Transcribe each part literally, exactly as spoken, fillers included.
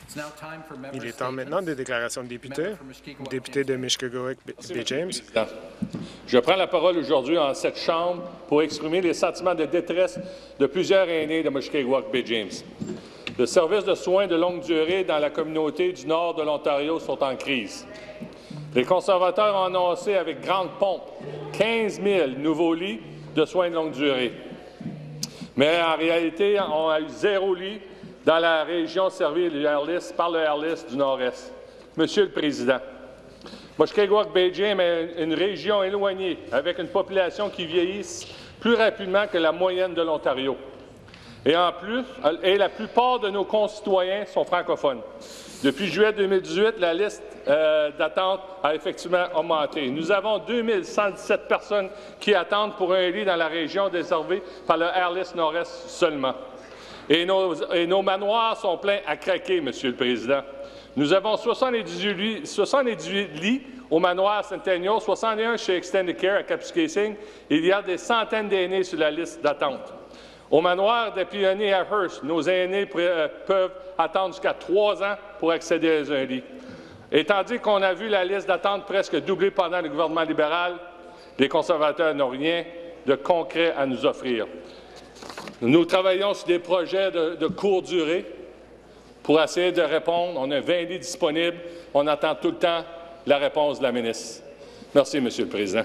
Il est temps maintenant des déclarations de députés. Député de Mushkegowuk-Bay James. Je prends la parole aujourd'hui en cette Chambre pour exprimer les sentiments de détresse de plusieurs aînés de Mushkegowuk-Bay James. Les services de soins de longue durée dans la communauté du nord de l'Ontario sont en crise. Les conservateurs ont annoncé avec grande pompe quinze mille nouveaux lits de soins de longue durée. Mais en réalité, on a eu zéro lit dans la région servie par le Airlist du Nord-Est. Monsieur le Président, Mushkegowuk-Bay James est une région éloignée avec une population qui vieillit plus rapidement que la moyenne de l'Ontario. Et en plus, et la plupart de nos concitoyens sont francophones. Depuis juillet deux mille dix-huit, la liste euh, d'attente a effectivement augmenté. Nous avons deux mille cent dix-sept personnes qui attendent pour un lit dans la région desservie par le Airlist Nord-Est seulement. Et nos, et nos manoirs sont pleins à craquer, Monsieur le Président. Nous avons soixante-dix-huit lits, soixante-dix-huit lits au manoir Centennial, soixante et un chez Extended Care à Kapuskasing. Il y a des centaines d'aînés sur la liste d'attente. Au manoir des Pionniers à Hearst, nos aînés euh, peuvent attendre jusqu'à trois ans pour accéder à un lit. Et tandis qu'on a vu la liste d'attente presque doubler pendant le gouvernement libéral, les conservateurs n'ont rien de concret à nous offrir. Nous travaillons sur des projets de, de courte durée pour essayer de répondre. On a vingt lits disponibles. On attend tout le temps la réponse de la ministre. Merci, Monsieur le Président.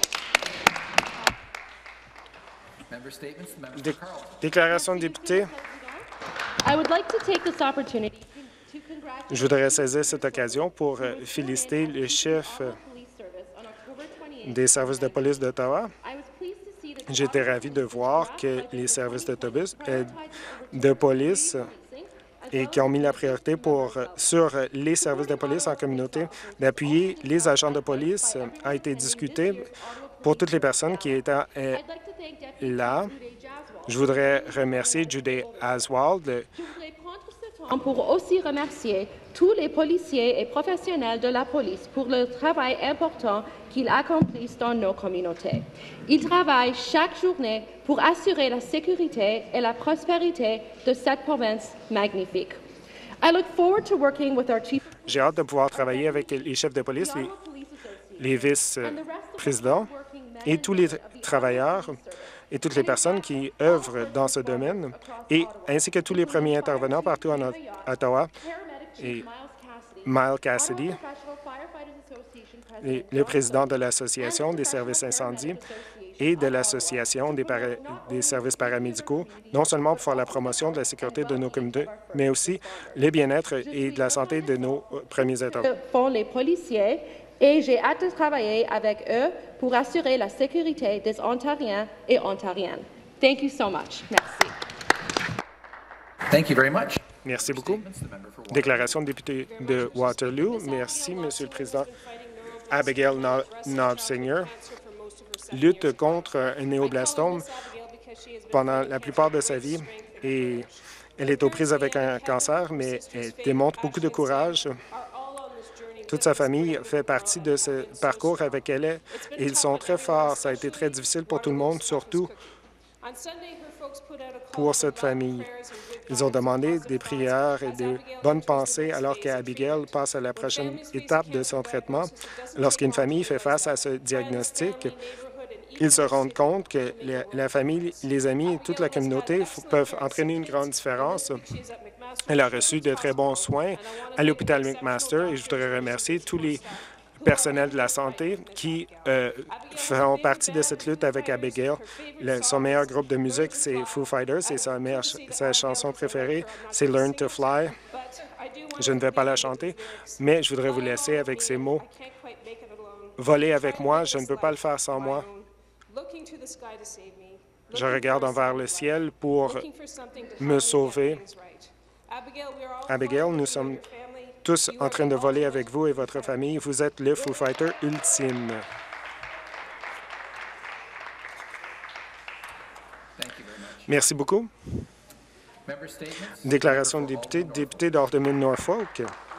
Dé déclaration de député. Je voudrais saisir cette occasion pour féliciter le chef des services de police d'Ottawa. J'étais ravi de voir que les services d'autobus euh, de police et qui ont mis la priorité pour, sur les services de police en communauté, d'appuyer les agents de police a été discuté pour toutes les personnes qui étaient euh, là. Je voudrais remercier Judy Aswald. Pour aussi remercier tous les policiers et professionnels de la police pour le travail important qu'ils accomplissent dans nos communautés. Ils travaillent chaque journée pour assurer la sécurité et la prospérité de cette province magnifique. I look forward to working with our chief. J'ai hâte de pouvoir travailler avec les chefs de police, les, les vice-présidents et tous les travailleurs et toutes les personnes qui œuvrent dans ce domaine, et ainsi que tous les premiers intervenants partout en Ottawa, et Miles Cassidy, et le président de l'Association des services incendies et de l'Association des, des services paramédicaux, non seulement pour faire la promotion de la sécurité de nos communautés, mais aussi le bien-être et de la santé de nos premiers intervenants. Font les policiers, et j'ai hâte de travailler avec eux pour assurer la sécurité des Ontariens et Ontariennes. Thank you so much. Merci. Thank you very much. Merci beaucoup. Déclaration de député de Waterloo. Merci, Monsieur le Président. Abigail Nob-Senior lutte contre un néoblastome pendant la plupart de sa vie et elle est aux prises avec un cancer, mais elle démontre beaucoup de courage. Toute sa famille fait partie de ce parcours avec elle et ils sont très forts. Ça a été très difficile pour tout le monde, surtout pour cette famille. Ils ont demandé des prières et de bonnes pensées alors qu'Abigail passe à la prochaine étape de son traitement. Lorsqu'une famille fait face à ce diagnostic, ils se rendent compte que la famille, les amis et toute la communauté peuvent entraîner une grande différence. Elle a reçu de très bons soins à l'hôpital McMaster et je voudrais remercier tous les personnels de la santé qui euh, font partie de cette lutte avec Abigail. Le, son meilleur groupe de musique, c'est Foo Fighters et sa, meilleure, sa chanson préférée, c'est Learn to Fly. Je ne vais pas la chanter, mais je voudrais vous laisser avec ces mots. Voler avec moi, je ne peux pas le faire sans moi. Je regarde envers le ciel pour me sauver. Abigail, nous sommes tous en train de voler avec vous et votre famille. Vous êtes le Foo Fighter ultime. Merci beaucoup. Déclaration de député, député d'Ormond-Norfolk.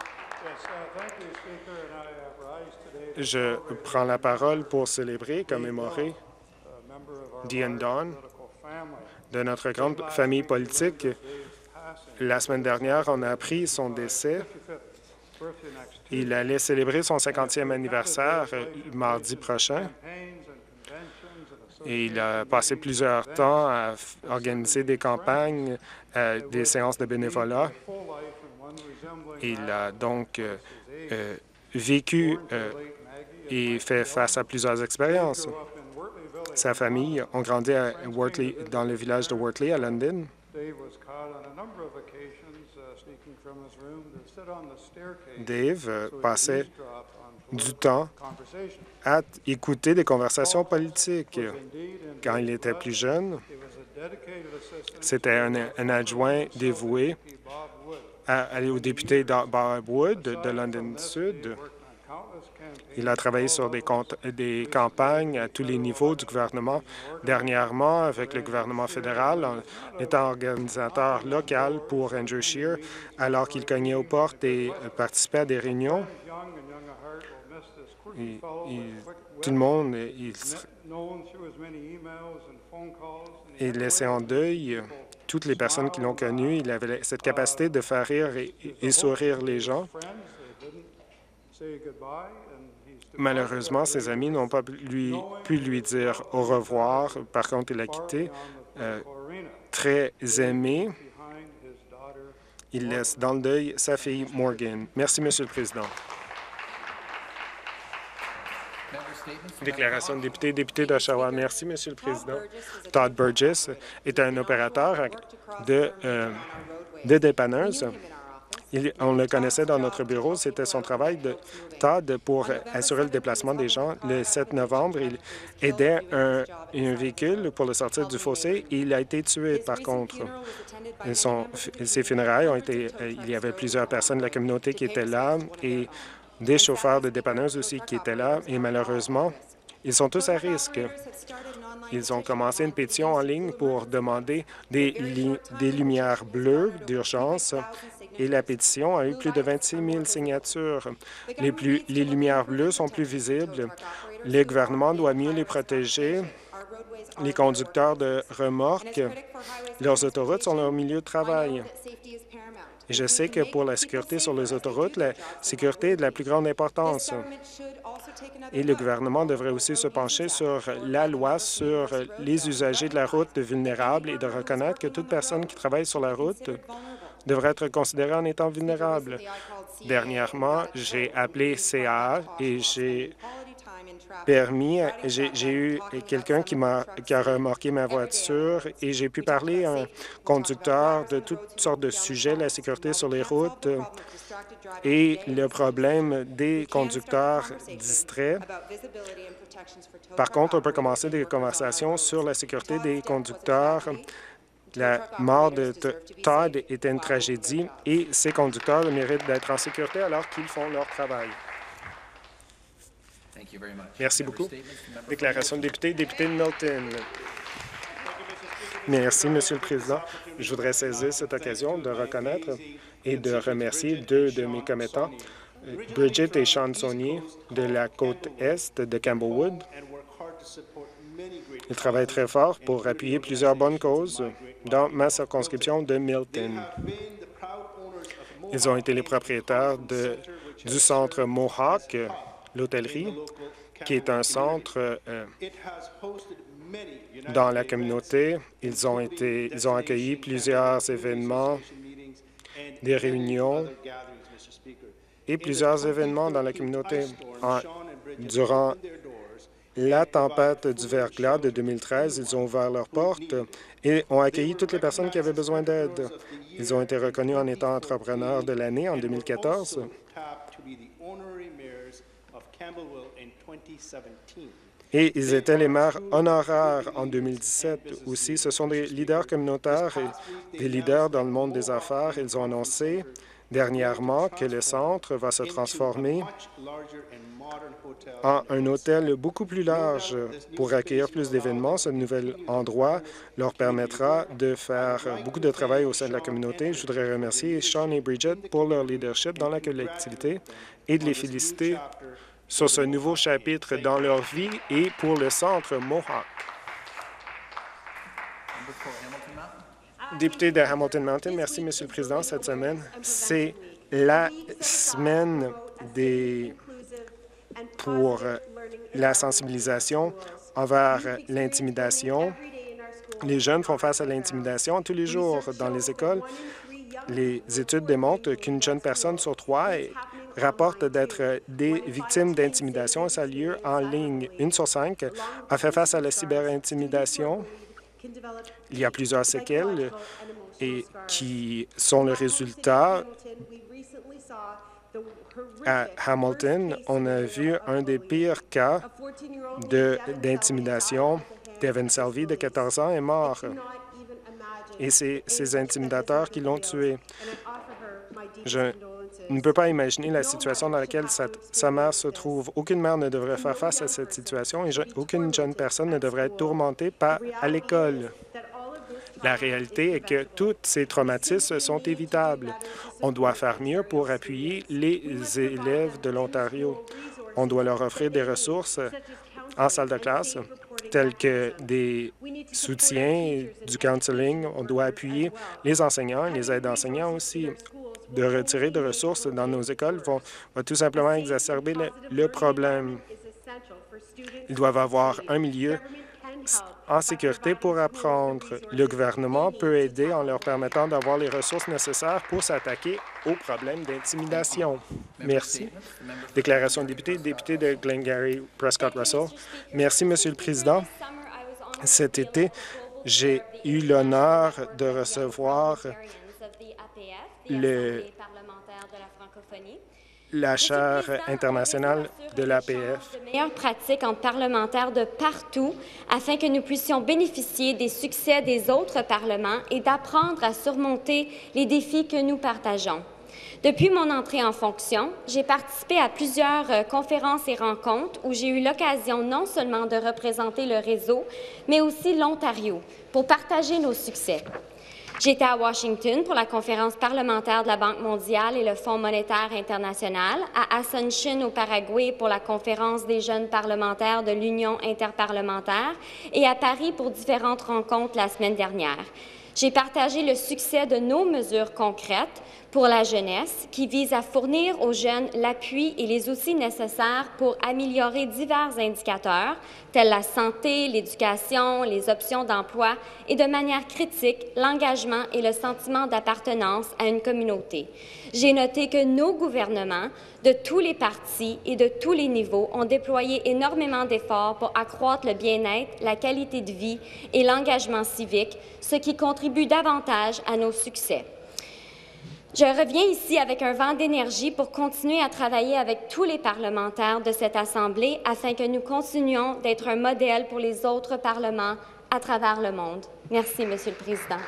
Je prends la parole pour célébrer, commémorer Diane Dawn de notre grande famille politique La semaine dernière, on a appris son décès. Il allait célébrer son cinquantième anniversaire euh, mardi prochain. Et il a passé plusieurs temps à organiser des campagnes, euh, des séances de bénévolat. Il a donc euh, euh, vécu euh, et fait face à plusieurs expériences. Sa famille a grandi à Wortley, dans le village de Wortley, à London. Dave euh, passait du temps à écouter des conversations politiques. Quand il était plus jeune, c'était un, un adjoint dévoué à, à, au député Bob Wood de London Sud. Il a travaillé sur des, des campagnes à tous les niveaux du gouvernement. Dernièrement, avec le gouvernement fédéral, en étant organisateur local pour Andrew Scheer, alors qu'il cognait aux portes et participait à des réunions. Et, et, tout le monde il, il laissait en deuil toutes les personnes qui l'ont connu. Il avait cette capacité de faire rire et, et sourire les gens. Malheureusement, ses amis n'ont pas lui, pu lui dire au revoir. Par contre, il a quitté. Euh, très aimé, il laisse dans le deuil sa fille Morgan. Merci, Monsieur le Président. Déclaration de député, député d'Oshawa. Merci, Monsieur le Président. Todd Burgess est un opérateur de, euh, de dépanneuse. Il, on le connaissait dans notre bureau. C'était son travail de Todd pour assurer le déplacement des gens. Le sept novembre, il aidait un, un véhicule pour le sortir du fossé et il a été tué, par contre. Son, ses funérailles ont été... Il y avait plusieurs personnes de la communauté qui étaient là et des chauffeurs de dépanneuses aussi qui étaient là. Et malheureusement, ils sont tous à risque. Ils ont commencé une pétition en ligne pour demander des, li des lumières bleues d'urgence. Et la pétition a eu plus de vingt-six mille signatures. Les, plus, les lumières bleues sont plus visibles. Le gouvernement doit mieux les protéger. Les conducteurs de remorques, leurs autoroutes sont leur milieu de travail. Et je sais que pour la sécurité sur les autoroutes, la sécurité est de la plus grande importance. Et le gouvernement devrait aussi se pencher sur la loi sur les usagers de la route vulnérables et de reconnaître que toute personne qui travaille sur la route devrait être considérée en étant vulnérable. Dernièrement, j'ai appelé C A A et j'ai permis, j'ai eu quelqu'un qui m'a qui a remorqué ma voiture et j'ai pu parler à un conducteur de toutes sortes de sujets, la sécurité sur les routes et le problème des conducteurs distraits. Par contre, on peut commencer des conversations sur la sécurité des conducteurs. La mort de Todd était une tragédie et ces conducteurs méritent d'être en sécurité alors qu'ils font leur travail. Merci beaucoup. Déclaration de député, député de Milton. Merci, Monsieur le Président. Je voudrais saisir cette occasion de reconnaître et de remercier deux de mes commettants, Bridget et Sean Saunier, de la côte est de Campbellwood. Ils travaillent très fort pour appuyer plusieurs bonnes causes dans ma circonscription de Milton. Ils ont été les propriétaires de, du centre Mohawk, l'hôtellerie, qui est un centre euh, dans la communauté. Ils ont, été, ils ont accueilli plusieurs événements, des réunions et plusieurs événements dans la communauté. En, durant la tempête du verglas de deux mille treize, ils ont ouvert leurs portes et ont accueilli toutes les personnes qui avaient besoin d'aide. Ils ont été reconnus en étant entrepreneurs de l'année en deux mille quatorze. Et ils étaient les maires honoraires en deux mille dix-sept aussi. Ce sont des leaders communautaires et des leaders dans le monde des affaires. Ils ont annoncé dernièrement que le centre va se transformer en un hôtel beaucoup plus large pour accueillir plus d'événements. Ce nouvel endroit leur permettra de faire beaucoup de travail au sein de la communauté. Je voudrais remercier Sean et Bridget pour leur leadership dans la collectivité et de les féliciter sur ce nouveau chapitre dans leur vie et pour le centre Mohawk. Député de Hamilton Mountain, merci, Monsieur le Président. Cette semaine, c'est la semaine des pour la sensibilisation envers l'intimidation. Les jeunes font face à l'intimidation tous les jours dans les écoles. Les études démontrent qu'une jeune personne sur trois rapporte d'être des victimes d'intimidation. Ça a lieu en ligne. Une sur cinq a fait face à la cyberintimidation. Il y a plusieurs séquelles et qui sont le résultat. À Hamilton, on a vu un des pires cas d'intimidation. Devin Selvey, de quatorze ans, est mort. Et c'est ces intimidateurs qui l'ont tué. Je ne peux pas imaginer la situation dans laquelle sa, sa mère se trouve. Aucune mère ne devrait faire face à cette situation et je, aucune jeune personne ne devrait être tourmentée par, à l'école. La réalité est que tous ces traumatismes sont évitables. On doit faire mieux pour appuyer les élèves de l'Ontario. On doit leur offrir des ressources en salle de classe, tels que des soutiens, du counseling. On doit appuyer les enseignants, les aides enseignants aussi. De retirer de ressources dans nos écoles vont, va tout simplement exacerber le, le problème. Ils doivent avoir un milieu en sécurité pour apprendre. Le gouvernement peut aider en leur permettant d'avoir les ressources nécessaires pour s'attaquer aux problèmes d'intimidation. Merci. Déclaration de député, député de Glengarry Prescott Russell. Merci, Monsieur le Président. Cet été, j'ai eu l'honneur de recevoir le la chaire internationale de l'A P F. De meilleures pratiques entre parlementaires de partout afin que nous puissions bénéficier des succès des autres parlements et d'apprendre à surmonter les défis que nous partageons. Depuis mon entrée en fonction, j'ai participé à plusieurs euh, conférences et rencontres où j'ai eu l'occasion non seulement de représenter le réseau, mais aussi l'Ontario pour partager nos succès. J'étais à Washington pour la conférence parlementaire de la Banque mondiale et le Fonds monétaire international, à Asunción au Paraguay pour la conférence des jeunes parlementaires de l'Union interparlementaire et à Paris pour différentes rencontres la semaine dernière. J'ai partagé le succès de nos mesures concrètes pour la jeunesse qui visent à fournir aux jeunes l'appui et les outils nécessaires pour améliorer divers indicateurs tels la santé, l'éducation, les options d'emploi et de manière critique l'engagement et le sentiment d'appartenance à une communauté. J'ai noté que nos gouvernements de tous les partis et de tous les niveaux ont déployé énormément d'efforts pour accroître le bien-être, la qualité de vie et l'engagement civique, ce qui contribue davantage à nos succès. Je reviens ici avec un vent d'énergie pour continuer à travailler avec tous les parlementaires de cette Assemblée afin que nous continuions d'être un modèle pour les autres parlements à travers le monde. Merci, Monsieur le Président.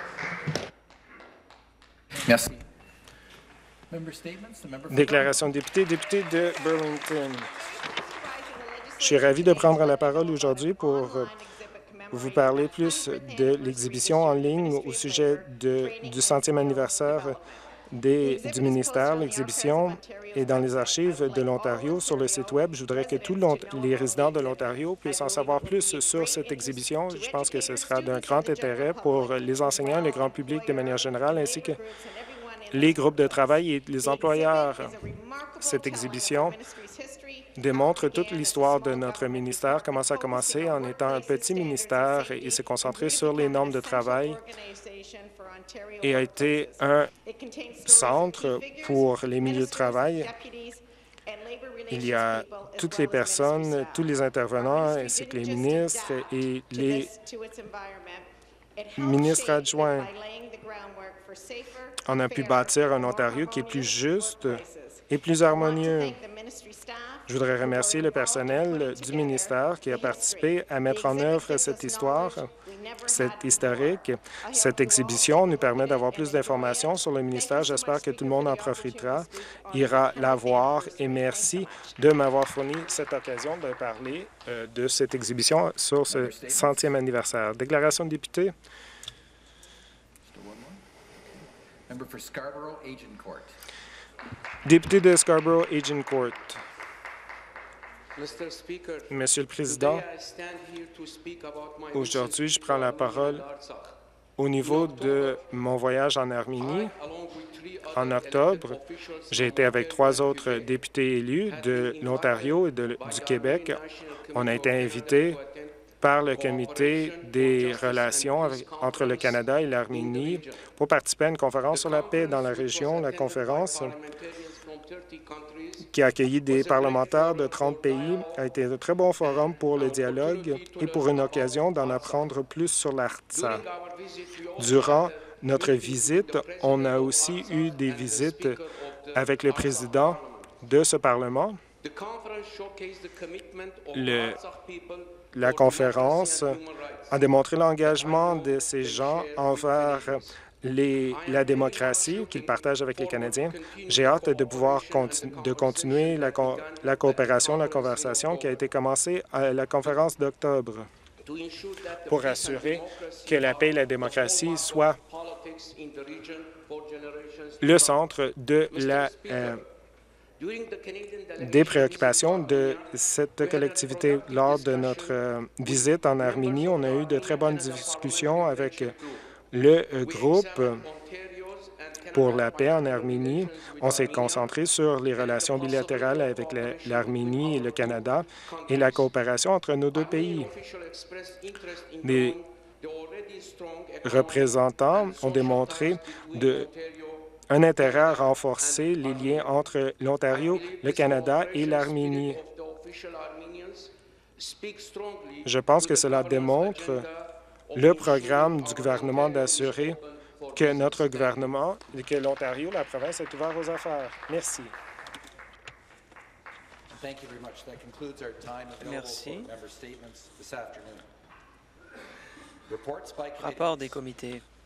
Merci. Déclaration de député, député de Burlington. Je suis ravi de prendre la parole aujourd'hui pour vous parler plus de l'exhibition en ligne au sujet de, du centième anniversaire Des, du ministère. L'exhibition est dans les archives de l'Ontario sur le site Web. Je voudrais que tous les résidents de l'Ontario puissent en savoir plus sur cette exhibition. Je pense que ce sera d'un grand intérêt pour les enseignants, le grand public de manière générale, ainsi que les groupes de travail et les employeurs. Cette exhibition démontre toute l'histoire de notre ministère, comment ça a commencé en étant un petit ministère et s'est concentré sur les normes de travail et a été un centre pour les milieux de travail. Il y a toutes les personnes, tous les intervenants, ainsi que les ministres et les ministres adjoints. On a pu bâtir un Ontario qui est plus juste et plus harmonieux. Je voudrais remercier le personnel du ministère qui a participé à mettre en œuvre cette histoire, cette historique. Cette exhibition nous permet d'avoir plus d'informations sur le ministère. J'espère que tout le monde en profitera, ira la voir et merci de m'avoir fourni cette occasion de parler euh, de cette exhibition sur ce centième anniversaire. Déclaration de député. Député de Scarborough-Agincourt. Monsieur le Président, aujourd'hui, je prends la parole Au niveau de mon voyage en Arménie, en octobre, j'ai été avec trois autres députés élus de l'Ontario et de, du Québec. On a été invités par le Comité des relations avec, entre le Canada et l'Arménie pour participer à une conférence sur la paix dans la région. La conférence, qui a accueilli des parlementaires de trente pays, a été un très bon forum pour le dialogue et pour une occasion d'en apprendre plus sur l'Artsakh. Durant notre visite, on a aussi eu des visites avec le président de ce Parlement. Le, la conférence a démontré l'engagement de ces gens envers les, la démocratie qu'ils partagent avec les Canadiens. J'ai hâte de pouvoir continu, de continuer la, la coopération, la conversation qui a été commencée à la conférence d'octobre pour assurer que la paix et la démocratie soient le centre de la, euh, des préoccupations de cette collectivité. Lors de notre euh, visite en Arménie, on a eu de très bonnes discussions avec le euh, groupe pour la paix en Arménie. On s'est concentré sur les relations bilatérales avec l'Arménie et le Canada et la coopération entre nos deux pays. Les représentants ont démontré de, un intérêt à renforcer les liens entre l'Ontario, le Canada et l'Arménie. Je pense que cela démontre le programme du gouvernement d'assurer que notre gouvernement, que l'Ontario, la province, est ouvert aux affaires. Merci. Merci. Rapport des comités.